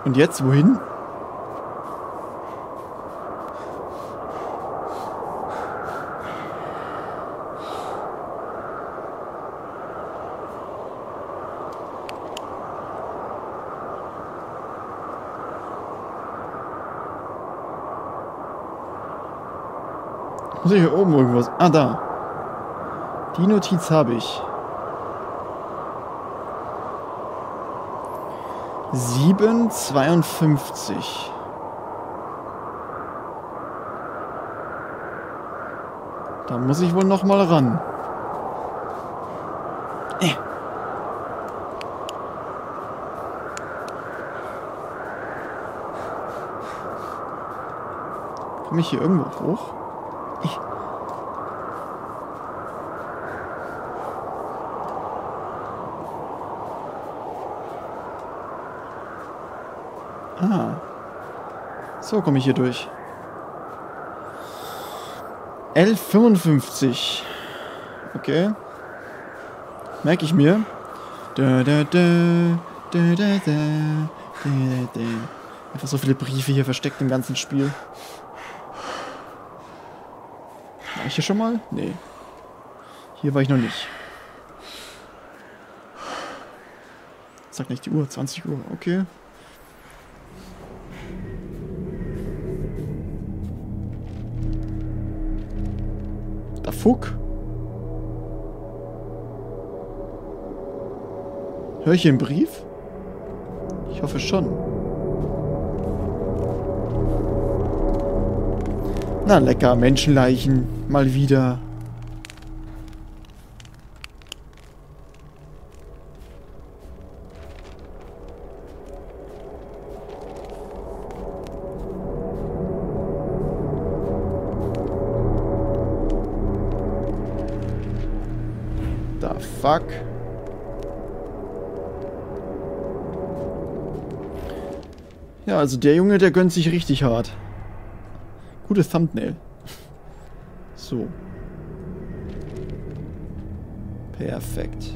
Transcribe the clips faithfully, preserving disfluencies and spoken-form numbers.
Und jetzt, wohin? Muss ich hier oben irgendwas? Ah, da. Die Notiz habe ich. sieben zweiundfünfzig. Da muss ich wohl noch mal ran. Äh. Komme ich hier irgendwo hoch? Ich. Ah. So komme ich hier durch. L fünfundfünfzig. Okay. Merke ich mir. Da, da, da, da, da, da, da, da. Einfach so viele Briefe hier versteckt im ganzen Spiel. War ich hier schon mal? Nee. Hier war ich noch nicht. Sag nicht die Uhr, zwanzig Uhr, okay. Da Fuck. Hör ich hier einen Brief? Ich hoffe schon. Na lecker, Menschenleichen. Mal wieder. Da fuck. Ja, also der Junge, der gönnt sich richtig hart. Gutes Thumbnail. So. Perfekt.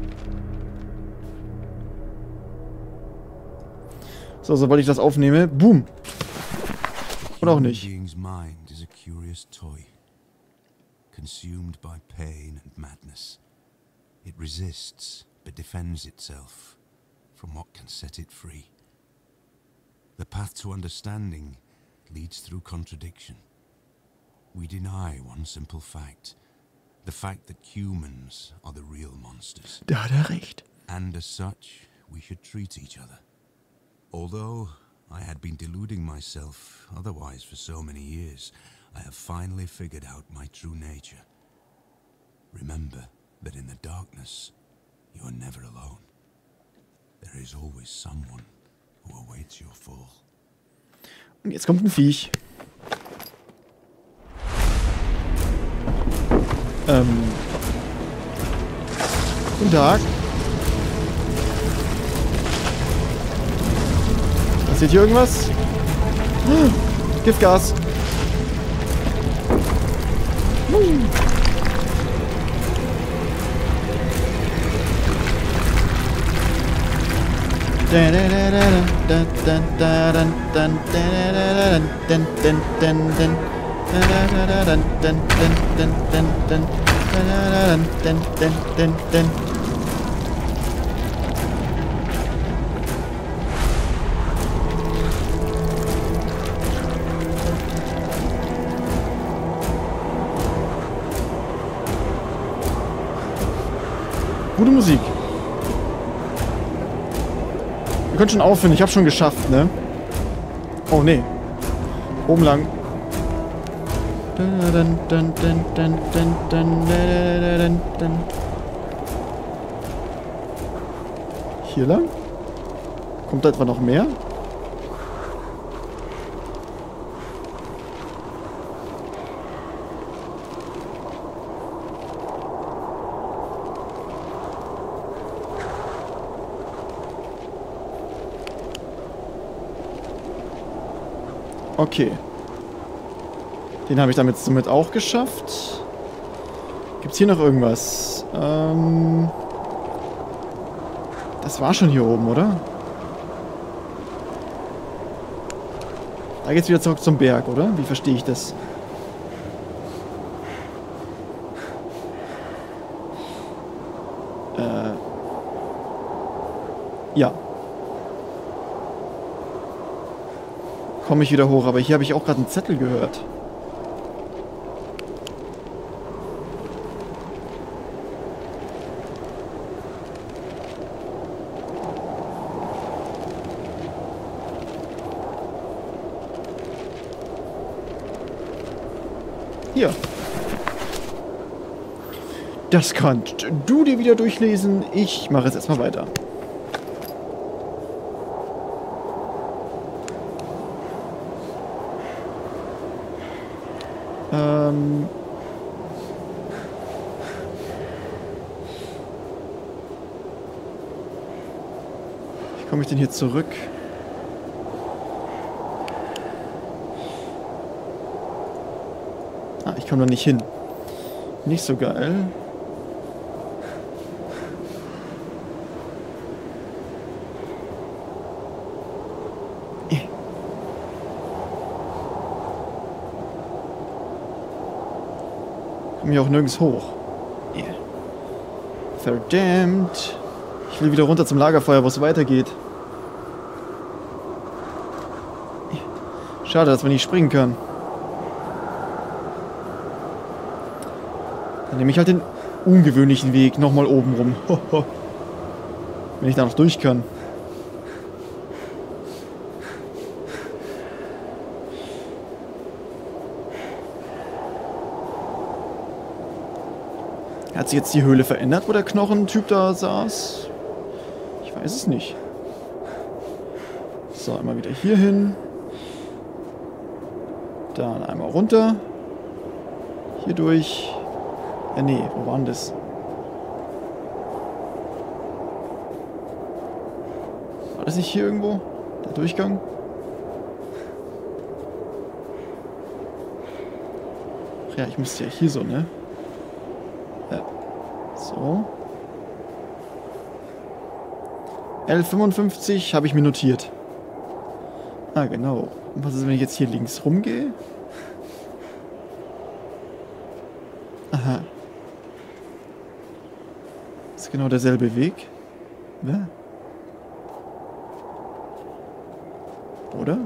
So, sobald ich das aufnehme, boom. Oder auch nicht. Mind is a curious toy, consumed by pain and madness. It resists, but defends itself from what can set it free. The path to understanding leads through contradiction. We deny one simple fact, the fact that humans are the real monsters. Da hat er recht. And as such, we should treat each other. Although I had been deluding myself otherwise for so many years, I have finally figured out my true nature. Remember that in the darkness, you are never alone. There is always someone who awaits your fall. Und jetzt kommt ein Viech. Ähm. Guten Tag. Passiert hier irgendwas? Hm, Giftgas. Hm. Gute Musik. Wir können schon aufhören, ich habe schon geschafft, ne? Oh, nee. Oben lang. Hier lang? Kommt da etwa noch mehr? Okay. Den habe ich damit somit auch geschafft. Gibt's hier noch irgendwas? Ähm... Das war schon hier oben, oder? Da geht's wieder zurück zum Berg, oder? Wie verstehe ich das? Äh. Ja. Komme ich wieder hoch, aber hier habe ich auch gerade einen Zettel gehört. Hier. Das kannst du dir wieder durchlesen. Ich mache jetzt erstmal weiter. Ähm. Wie komme ich denn hier zurück? Ah, ich komme da nicht hin. Nicht so geil. Hier auch nirgends hoch. Yeah. Verdammt. Ich will wieder runter zum Lagerfeuer, wo es weitergeht. Schade, dass man nicht springen kann. Dann nehme ich halt den ungewöhnlichen Weg nochmal oben rum. Wenn ich da noch durch kann. Hat sich jetzt die Höhle verändert, wo der Knochentyp da saß? Ich weiß es nicht. So, einmal wieder hier hin. Dann einmal runter. Hier durch. Ja, nee, wo war denn das? War das nicht hier irgendwo? Der Durchgang? Ach ja, ich müsste ja hier so, ne? Ja. So. L fünfundfünfzig habe ich mir notiert. Ah, genau. Und was ist, wenn ich jetzt hier links rumgehe? Aha. Das ist genau derselbe Weg. Ja. Oder?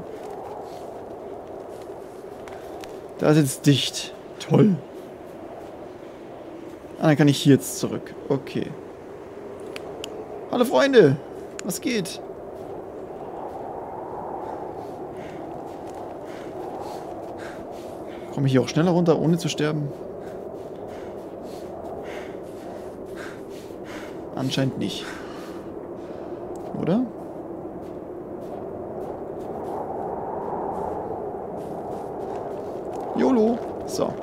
Da ist jetzt dicht. Toll. Ah, dann kann ich hier jetzt zurück. Okay. Hallo Freunde. Was geht? Komme ich hier auch schneller runter, ohne zu sterben? Anscheinend nicht. Oder? YOLO. So.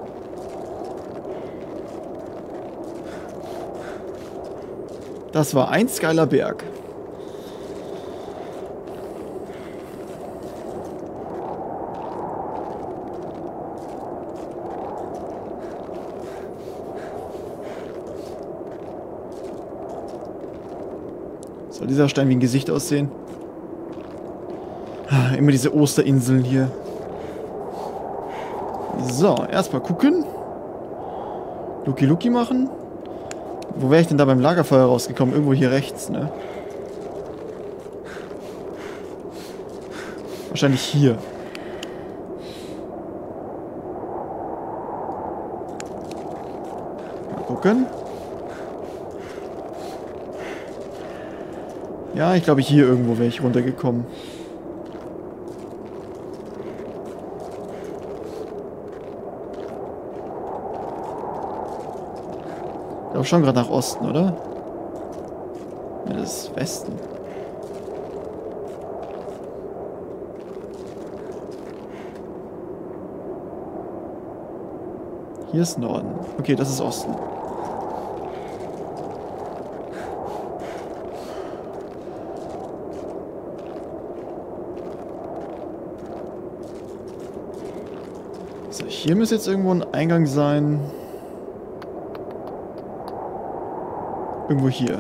Das war ein geiler Berg. Soll dieser Stein wie ein Gesicht aussehen? Ah, immer diese Osterinseln hier. So, erstmal gucken. Luki Luki machen. Wo wäre ich denn da beim Lagerfeuer rausgekommen? Irgendwo hier rechts, ne? Wahrscheinlich hier. Mal gucken. Ja, ich glaube, hier irgendwo wäre ich runtergekommen. Ich glaube schon gerade nach Osten, oder? Ja, das ist Westen. Hier ist Norden. Okay, das ist Osten. So, hier müsste jetzt irgendwo ein Eingang sein. Irgendwo hier.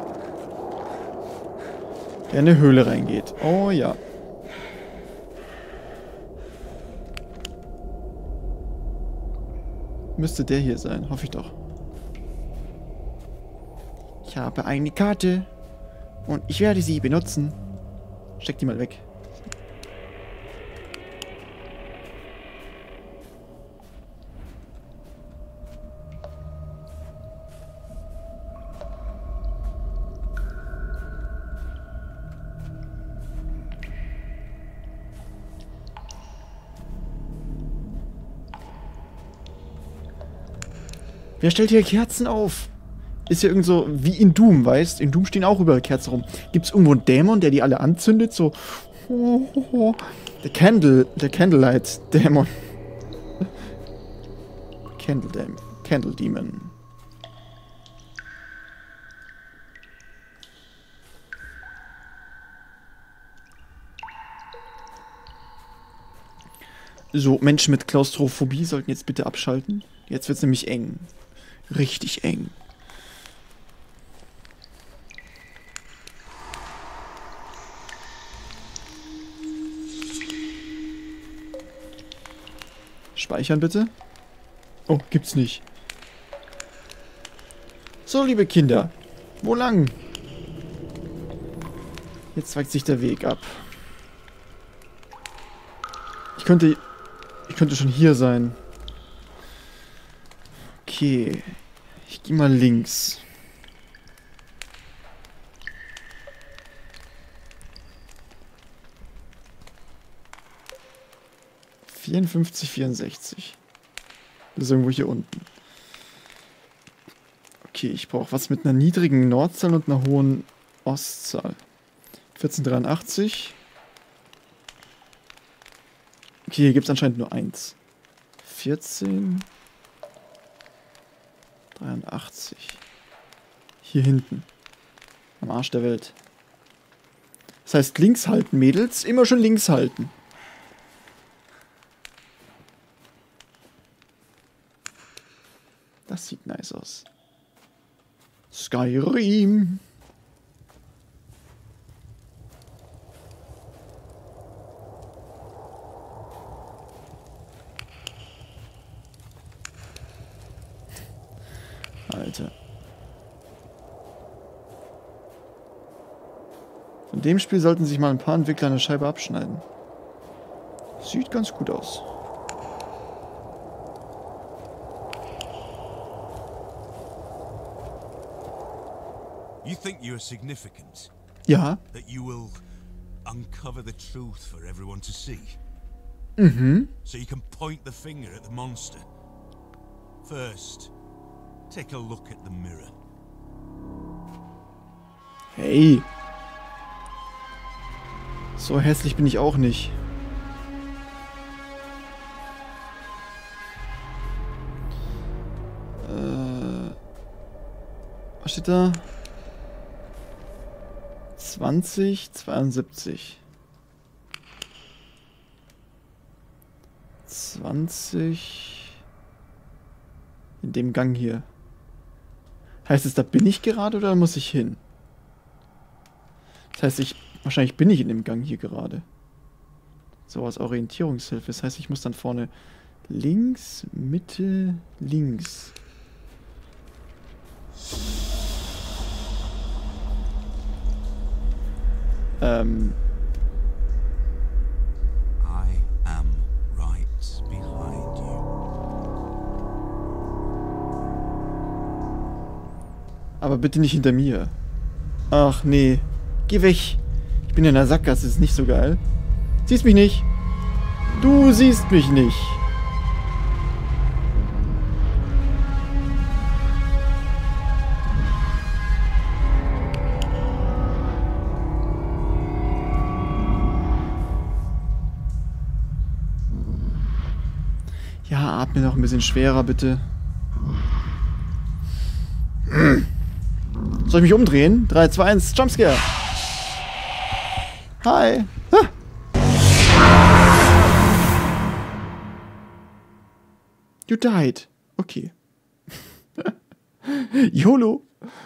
Der in eine Höhle reingeht. Oh ja. Müsste der hier sein, hoffe ich doch. Ich habe eine Karte und ich werde sie benutzen. Steck die mal weg. Wer stellt hier Kerzen auf? Ist ja irgend so wie in Doom, weißt? In Doom stehen auch überall Kerzen rum. Gibt's irgendwo einen Dämon, der die alle anzündet? So. Der Candle, der Candlelight Dämon. Candle Dämon. Candle Demon. So, Menschen mit Klaustrophobie sollten jetzt bitte abschalten. Jetzt wird's nämlich eng. Richtig eng. Speichern bitte. Oh, gibt's nicht. So, liebe Kinder. Wo lang? Jetzt zeigt sich der Weg ab. Ich könnte... Ich könnte schon hier sein. Okay. Ich gehe mal links. vierundfünfzig, vierundsechzig. Das ist irgendwo hier unten. Okay, ich brauche was mit einer niedrigen Nordzahl und einer hohen Ostzahl. vierzehnhundertdreiundachtzig. Okay, hier gibt es anscheinend nur eins. vierzehn. dreiundachtzig. Hier hinten. Am Arsch der Welt. Das heißt, links halten, Mädels. Immer schon links halten. Das sieht nice aus. Skyrim. Alter. Von dem Spiel sollten sich mal ein paar Entwickler eine Scheibe abschneiden. Sieht ganz gut aus. You think you are significant? Ja. That you will uncover the truth for everyone to see? Mhm. So you can point the finger at the monster. First, take a look at the mirror. Hey. So hässlich bin ich auch nicht. Äh, was steht da? zwanzig, zweiundsiebzig. zwanzig. In dem Gang hier. Heißt es, da bin ich gerade oder muss ich hin? Das heißt, ich... Wahrscheinlich bin ich in dem Gang hier gerade. So als Orientierungshilfe. Das heißt, ich muss dann vorne links, Mitte, links. Ähm... I am right behind you. Aber bitte nicht hinter mir. Ach nee. Geh weg. Ich bin in der Sackgasse, ist nicht so geil. Siehst mich nicht. Du siehst mich nicht. Ja, atme noch ein bisschen schwerer, bitte. Soll ich mich umdrehen? drei, zwei, eins, Jumpscare. Hi. Ah. You died. Okay. YOLO.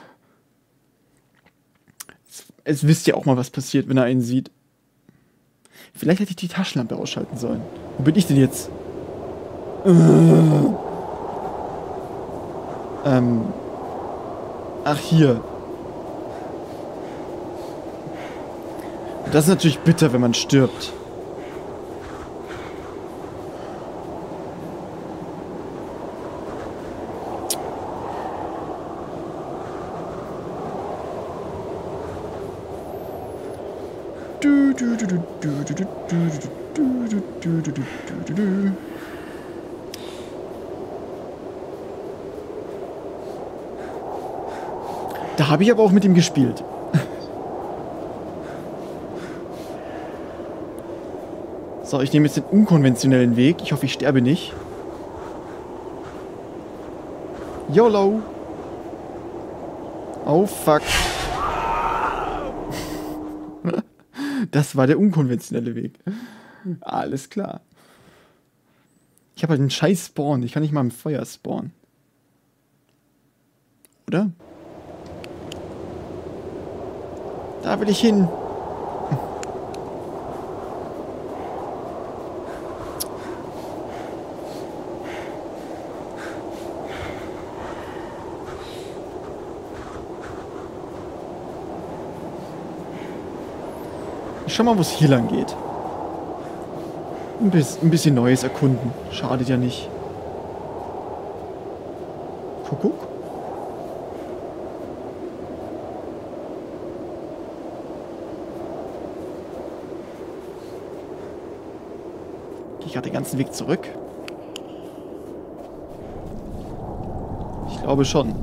Es, es wisst ja auch mal, was passiert, wenn er einen sieht. Vielleicht hätte ich die Taschenlampe ausschalten sollen. Wo bin ich denn jetzt? Uh. Ähm. Ach, hier. Das ist natürlich bitter, wenn man stirbt. Du, du, du, du, du, du, du, du, du, du, du, du, du. Da habe ich aber auch mit ihm gespielt. So, ich nehme jetzt den unkonventionellen Weg. Ich hoffe, ich sterbe nicht. YOLO. Oh, fuck. Das war der unkonventionelle Weg. Alles klar. Ich habe halt einen scheiß Spawn. Ich kann nicht mal im Feuer spawnen. Oder? Da will ich hin. Ich schau mal, wo es hier lang geht. Ein bisschen, ein bisschen Neues erkunden. Schadet ja nicht. Kuckuck. Gehe ich gerade den ganzen Weg zurück? Ich glaube schon.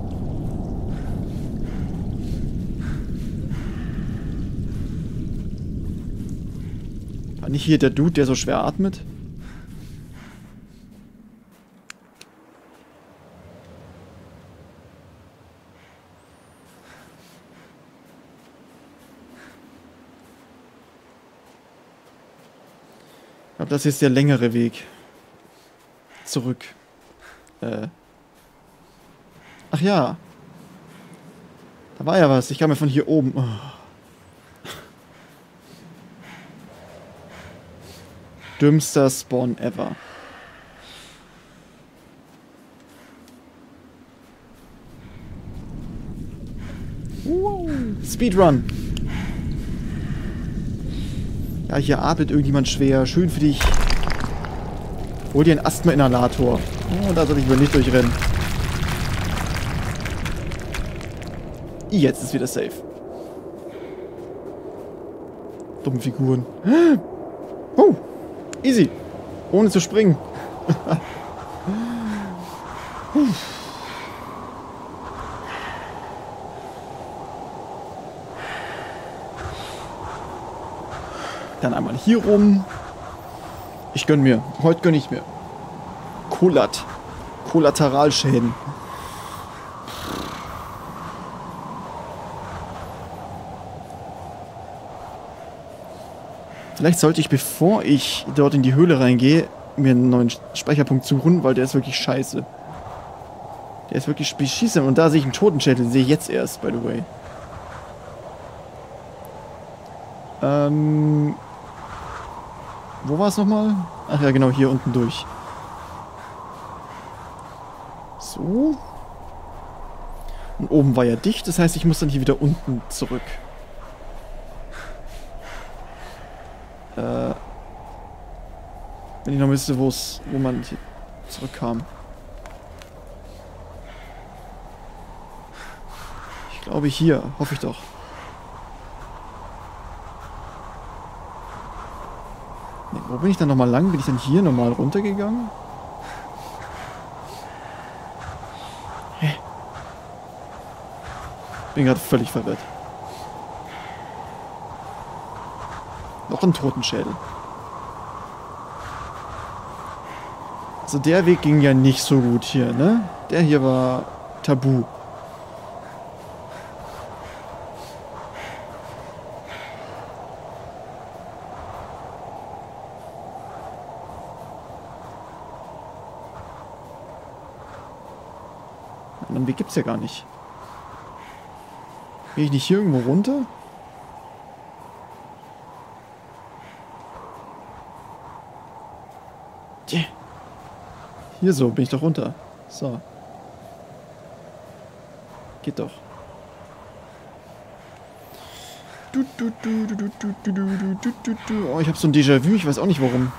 War nicht hier der Dude, der so schwer atmet? Ich glaube, das ist der längere Weg. Zurück. Äh. Ach ja. Da war ja was. Ich kam ja von hier oben. Oh. Dümmster Spawn ever. Wow. Speedrun. Ja, hier atmet irgendjemand schwer. Schön für dich. Hol dir einen Asthma-Inhalator. Oh, da soll ich wohl nicht durchrennen. Jetzt ist wieder safe. Dumme Figuren. Oh. Easy. Ohne zu springen. Dann einmal hier rum. Ich gönn mir. Heute gönn ich mir. Kollat. Kollateralschäden. Vielleicht sollte ich, bevor ich dort in die Höhle reingehe, mir einen neuen Speicherpunkt suchen, weil der ist wirklich scheiße. Der ist wirklich beschissen. Und da sehe ich einen Totenschädel, den sehe ich jetzt erst, by the way. Ähm... Wo war es nochmal? Ach ja, genau, hier unten durch. So. Und oben war ja dicht, das heißt, ich muss dann hier wieder unten zurück. Äh... Wenn ich noch wüsste, wo es, wo man hier zurückkam. Ich glaube hier, hoffe ich doch. Nee, wo bin ich dann nochmal lang? Bin ich dann hier nochmal runtergegangen? Hä? Bin gerade völlig verwirrt. Noch ein Totenschädel. Also der Weg ging ja nicht so gut hier, ne? Der hier war tabu. Einen anderen Weg gibt's ja gar nicht. Gehe ich nicht hier irgendwo runter? Yeah. Hier so, bin ich doch runter. So. Geht doch. Du, du, du, du, du, du, du, du, du, du, du. Oh, ich habe so ein Déjà-vu, ich weiß auch nicht warum.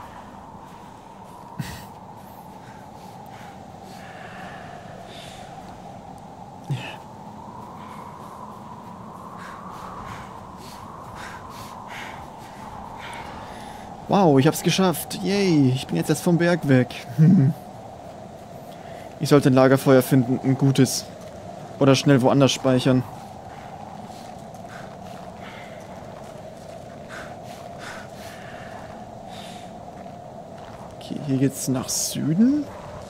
Wow, ich hab's geschafft. Yay, ich bin jetzt erst vom Berg weg. Ich sollte ein Lagerfeuer finden, ein gutes. Oder schnell woanders speichern. Okay, hier geht's nach Süden.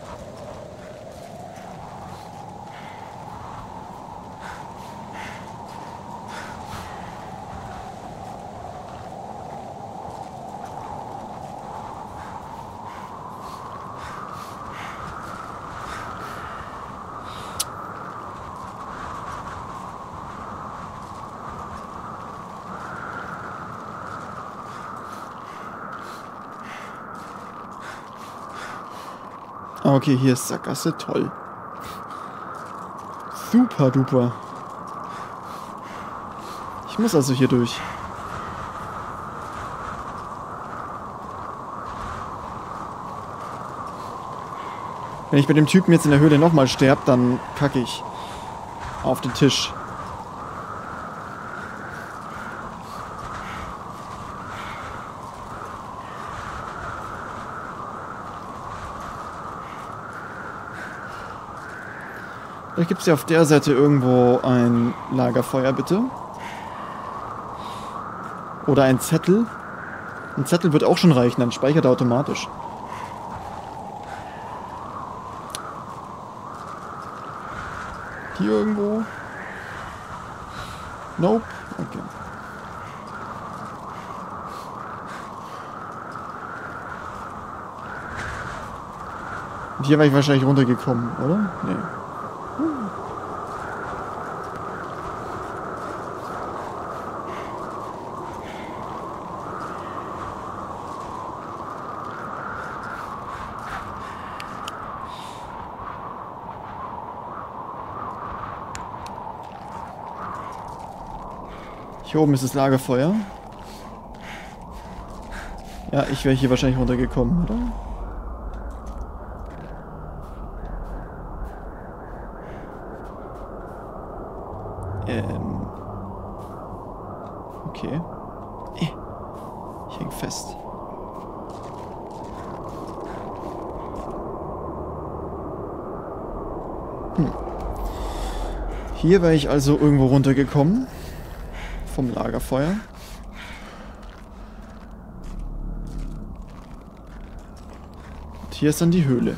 Okay, hier ist Sackgasse, toll. Super duper. Ich muss also hier durch. Wenn ich bei dem Typen jetzt in der Höhle nochmal sterbe, dann kacke ich auf den Tisch. Vielleicht gibt es ja auf der Seite irgendwo ein Lagerfeuer, bitte. Oder ein Zettel. Ein Zettel wird auch schon reichen, dann speichert er automatisch. Hier irgendwo? Nope. Okay. Und hier war ich wahrscheinlich runtergekommen, oder? Nee. Hier oben ist das Lagerfeuer. Ja, ich wäre hier wahrscheinlich runtergekommen, oder? Ähm. Okay. Ich häng fest. Hm. Hier wäre ich also irgendwo runtergekommen. Vom Lagerfeuer. Und hier ist dann die Höhle.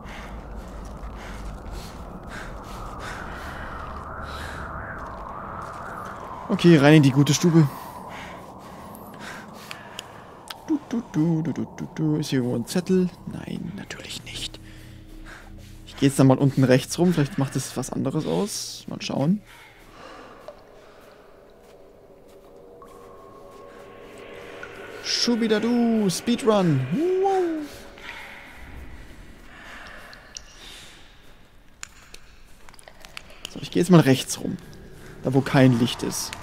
Okay, rein in die gute Stube. Du, du, du, du, du, du, du. Ist hier irgendwo ein Zettel? Nein, natürlich nicht. Ich gehe jetzt dann mal unten rechts rum. Vielleicht macht es was anderes aus. Mal schauen. Schubidadu, Speedrun. Wow. So, ich gehe jetzt mal rechts rum. Da, wo kein Licht ist.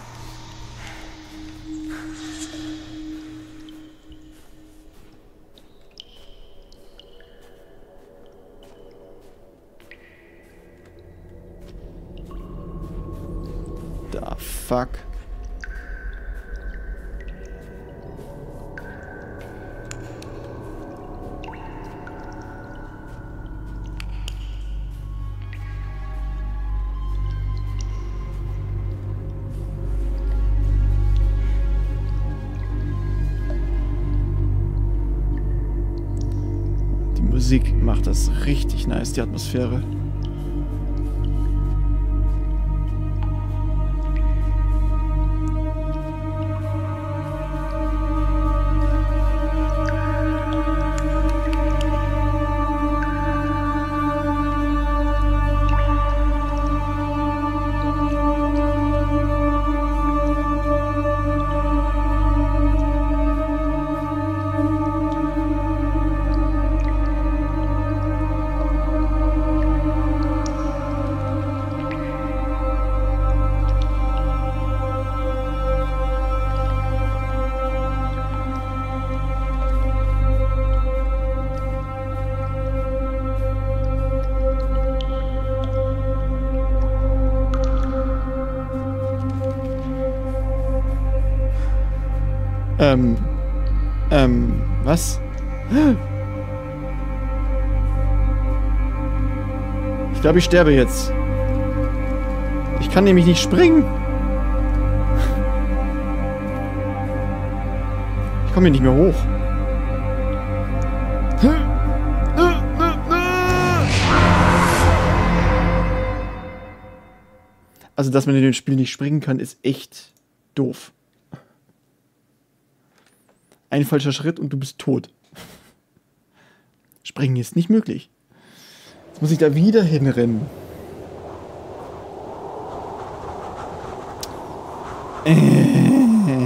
Da, fuck. Musik macht das richtig nice, die Atmosphäre. Ähm. Ähm. Was? Ich glaube, ich sterbe jetzt. Ich kann nämlich nicht springen. Ich komme hier nicht mehr hoch. Also, dass man in dem Spiel nicht springen kann, ist echt doof. Ein falscher Schritt und du bist tot. Springen ist nicht möglich. Jetzt muss ich da wieder hinrennen. Äh.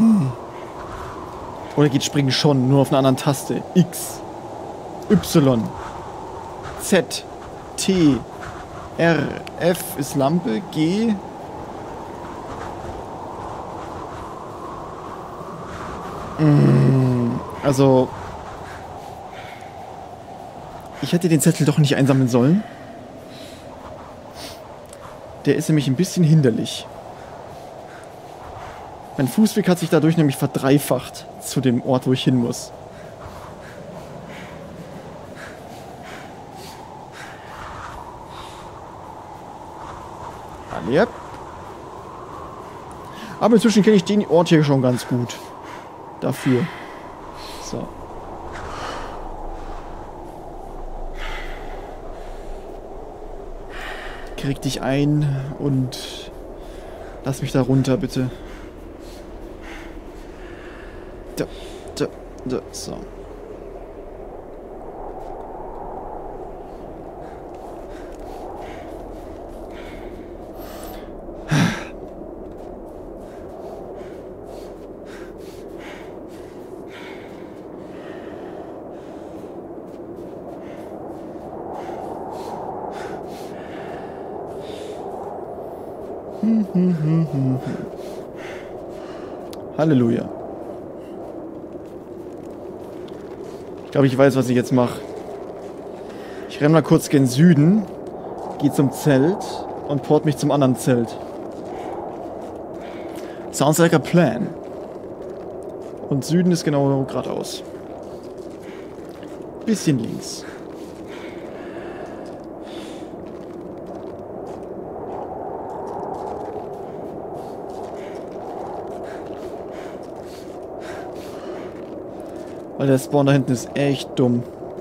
Oder geht Springen schon, nur auf einer anderen Taste? X, Y, Z, T, R, F ist Lampe, G. Also, ich hätte den Zettel doch nicht einsammeln sollen. Der ist nämlich ein bisschen hinderlich. Mein Fußweg hat sich dadurch nämlich verdreifacht zu dem Ort, wo ich hin muss. Yep. Aber inzwischen kenne ich den Ort hier schon ganz gut. Dafür. So. Krieg dich ein und lass mich da runter, bitte. Da, da, da, so. Hm, hm, hm, hm. Halleluja. Ich glaube, ich weiß, was ich jetzt mache. Ich renne mal kurz gen Süden, gehe zum Zelt und port mich zum anderen Zelt. Sounds like a plan. Und Süden ist genau geradeaus. Bisschen links. Weil der Spawn da hinten ist echt dumm.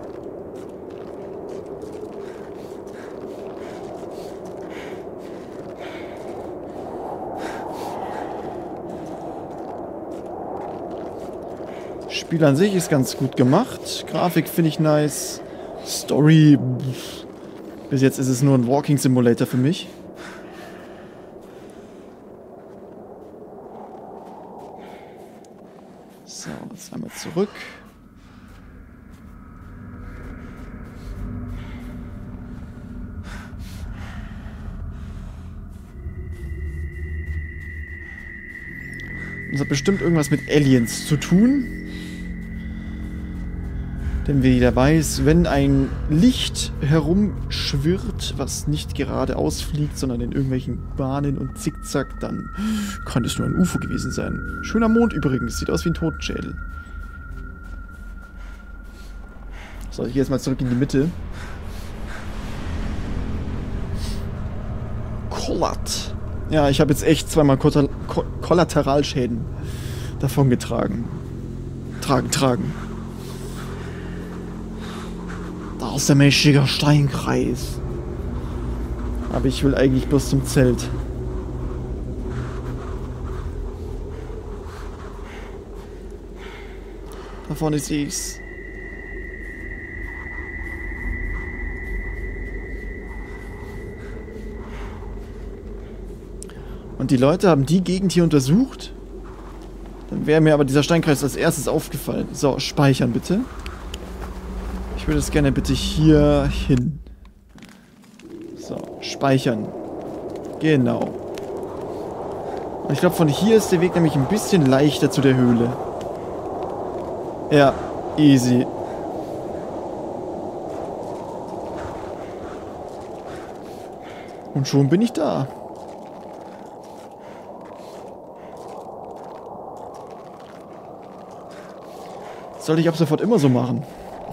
Spiel an sich ist ganz gut gemacht. Grafik finde ich nice. Story. Pff. Bis jetzt ist es nur ein Walking Simulator für mich. So, jetzt einmal zurück. Das hat bestimmt irgendwas mit Aliens zu tun. Denn wie jeder weiß, wenn ein Licht herumschwirrt, was nicht geradeaus fliegt, sondern in irgendwelchen Bahnen und Zickzack, dann kann es nur ein U F O gewesen sein. Schöner Mond übrigens, sieht aus wie ein Totenschädel. So, ich gehe jetzt mal zurück in die Mitte. Kollat. Ja, ich habe jetzt echt zweimal Kotal Ko Kollateralschäden davongetragen. Tragen, tragen. Da ist der mächtige Steinkreis. Aber ich will eigentlich bloß zum Zelt. Da vorne sehe ich's. Und die Leute haben die Gegend hier untersucht. Dann wäre mir aber dieser Steinkreis als erstes aufgefallen. So, speichern bitte. Ich würde es gerne bitte hier hin. So, speichern. Genau. Und ich glaube, von hier ist der Weg nämlich ein bisschen leichter zu der Höhle. Ja, easy. Und schon bin ich da. Sollte ich ab sofort immer so machen.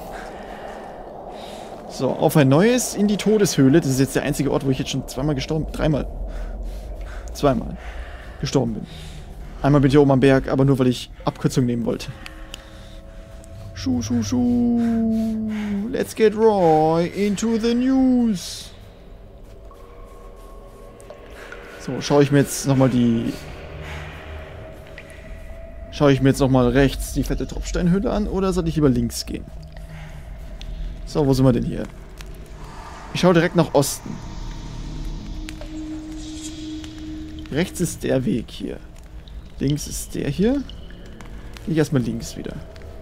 So, auf ein neues in die Todeshöhle. Das ist jetzt der einzige Ort, wo ich jetzt schon zweimal gestorben bin. Dreimal. Zweimal gestorben bin. Einmal bin ich hier oben am Berg, aber nur, weil ich Abkürzung nehmen wollte. Schuh, schuh, schuh. Let's get Roy into the news. So, schaue ich mir jetzt nochmal die... Schaue ich mir jetzt nochmal rechts die fette Tropfsteinhöhle an oder soll ich lieber links gehen? So, wo sind wir denn hier? Ich schaue direkt nach Osten. Rechts ist der Weg hier. Links ist der hier. Gehe ich erstmal links wieder.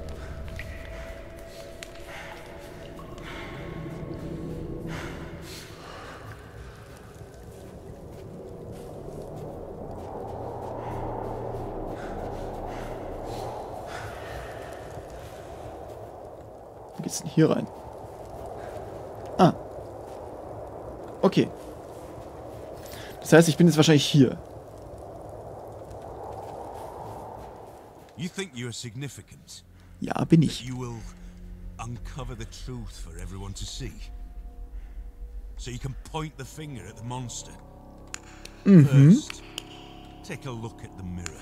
Wo geht's denn hier rein? Ah. Okay. Das heißt, ich bin jetzt wahrscheinlich hier. You think you are significant? Ja, bin ich. You will uncover the truth for everyone to see. So you can point the finger at the monster. Mhm. First, take a look at the mirror.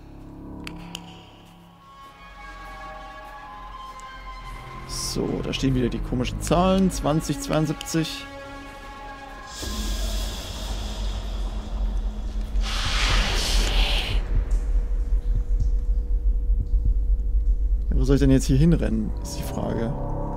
So, da stehen wieder die komischen Zahlen. zwanzig, zweiundsiebzig. Ja, wo soll ich denn jetzt hier hinrennen, ist die Frage.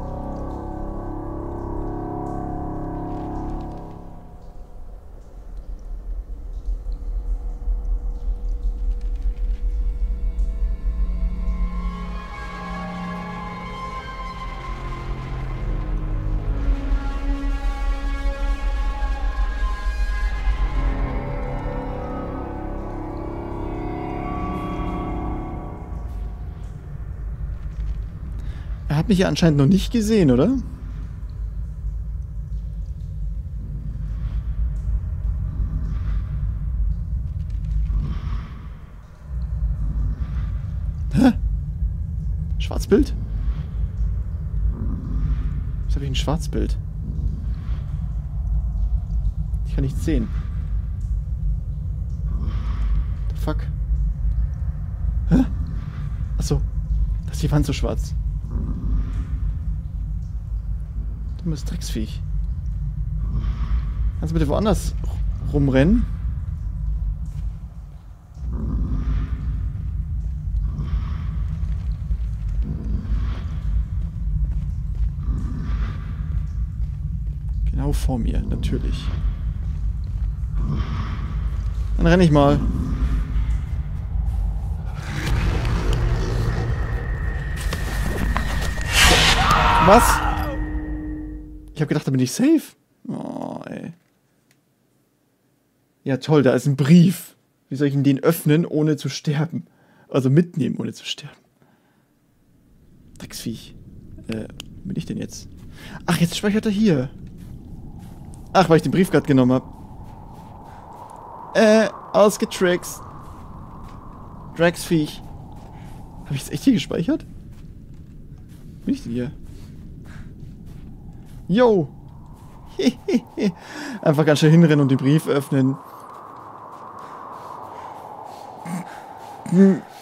Er hat mich ja anscheinend noch nicht gesehen, oder? Hä? Schwarzbild? Was habe ich ein Schwarzbild? Ich kann nichts sehen. The fuck? Hä? Achso. Da ist die Wand so schwarz. Dummes Drecksviech. Kannst du bitte woanders rumrennen? Genau vor mir, natürlich. Dann renne ich mal. Was? Ich habe gedacht, da bin ich safe. Oh, ey. Ja, toll, da ist ein Brief. Wie soll ich denn den öffnen, ohne zu sterben? Also mitnehmen, ohne zu sterben. Drecksviech. Äh, wo bin ich denn jetzt? Ach, jetzt speichert er hier. Ach, weil ich den Brief gerade genommen habe. Äh, ausgetrickst. Drecksviech. Habe ich jetzt echt hier gespeichert? Wo bin ich denn hier? Yo! Einfach ganz schnell hinrennen und den Brief öffnen.